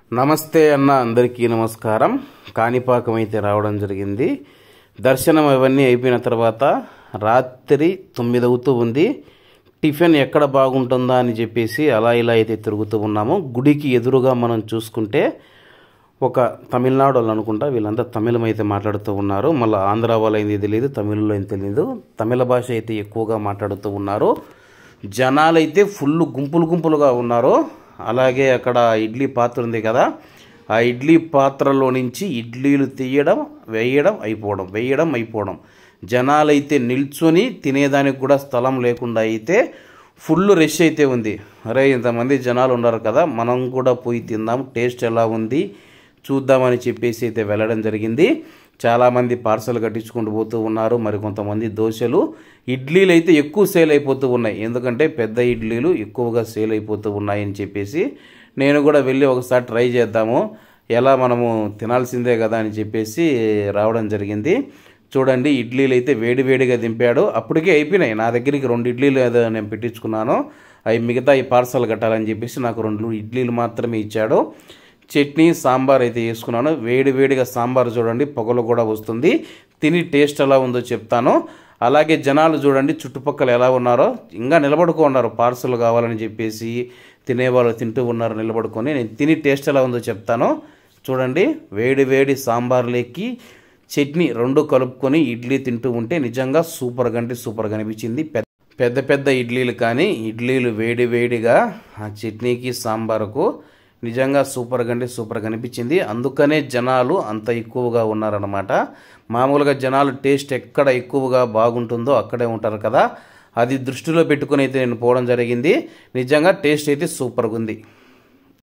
నమస్తే అన్న, అందరికీ నమస్కారం. కాణిపాకం అయితే రావడం జరిగింది. దర్శనం అవన్నీ అయిపోయిన తర్వాత రాత్రి 9 అవుతూ ఉంది. టిఫిన్ ఎక్కడ బాగుంటుందా అని చెప్పేసి అలా ఇలా అయితే తిరుగుతూ ఉన్నాము. గుడికి ఎదురుగా మనం చూసుకుంటే ఒక తమిళనాడు వాళ్ళు అనుకుంటా, వీళ్ళంతా తమిళం అయితే మాట్లాడుతూ ఉన్నారు. మళ్ళీ ఆంధ్ర వాళ్ళు అయింది తెలియదు, తమిళలో అయింది తెలియదు. తమిళ భాష అయితే ఎక్కువగా మాట్లాడుతూ ఉన్నారు. జనాలు అయితే ఫుల్ గుంపులుగా ఉన్నారు. అలాగే అక్కడ ఇడ్లీ పాత్ర ఉంది కదా, ఆ ఇడ్లీ పాత్రలో నుంచి ఇడ్లీలు తీయడం, వేయడం అయిపోవడం. జనాలైతే నిల్చొని తినేదానికి కూడా స్థలం లేకుండా అయితే ఫుల్ రష్ అయితే ఉంది. అరే ఇంతమంది జనాలు ఉన్నారు కదా, మనం కూడా పోయి తిందాం, టేస్ట్ ఎలా ఉంది చూద్దామని చెప్పేసి అయితే వెళ్ళడం జరిగింది. చాలామంది పార్సల్ కట్టించుకుంటూ పోతూ ఉన్నారు. మరి కొంతమంది దోశలు, ఇడ్లీలు అయితే ఎక్కువ సేల్ అయిపోతూ ఉన్నాయి. ఎందుకంటే పెద్ద ఇడ్లీలు ఎక్కువగా సేల్ అయిపోతూ ఉన్నాయని చెప్పేసి నేను కూడా వెళ్ళి ఒకసారి ట్రై చేద్దాము, ఎలా మనము తినాల్సిందే కదా అని చెప్పేసి రావడం జరిగింది. చూడండి, ఇడ్లీలు అయితే వేడిగా దింపాడు. అప్పటికే అయిపోయినాయి. నా దగ్గరికి 2 ఇడ్లీలు ఏదో నేను పెట్టించుకున్నాను. అవి మిగతా ఈ పార్సల్ కట్టాలని చెప్పేసి నాకు 2 ఇడ్లీలు మాత్రమే ఇచ్చాడు. చట్నీ సాంబార్ అయితే వేసుకున్నాను. వేడిగా సాంబార్ చూడండి, పొగలు కూడా వస్తుంది. తిని టేస్ట్ ఎలా ఉందో చెప్తాను. అలాగే జనాలు చూడండి చుట్టుపక్కల ఎలా ఉన్నారో, ఇంకా నిలబడుకున్నారు పార్సల్ కావాలని చెప్పేసి. తినేవాళ్ళు తింటూ ఉన్నారు నిలబడుకొని. నేను తిని టేస్ట్ ఎలా ఉందో చెప్తాను. చూడండి, వేడి సాంబార్లోకి చట్నీ 2 కలుపుకొని ఇడ్లీ తింటూ ఉంటే నిజంగా సూపర్గా అనిపించింది. పెద్ద ఇడ్లీలు కానీ, ఇడ్లీలు వేడిగా ఆ చట్నీకి సాంబారుకు నిజంగా సూపర్గా అనిపించింది. అందుకనే జనాలు అంత ఎక్కువగా ఉన్నారన్నమాట. మామూలుగా జనాలు టేస్ట్ ఎక్కడ ఎక్కువగా బాగుంటుందో అక్కడే ఉంటారు కదా, అది దృష్టిలో పెట్టుకుని అయితే నేను పోవడం జరిగింది. నిజంగా టేస్ట్ అయితే సూపర్గా ఉంది.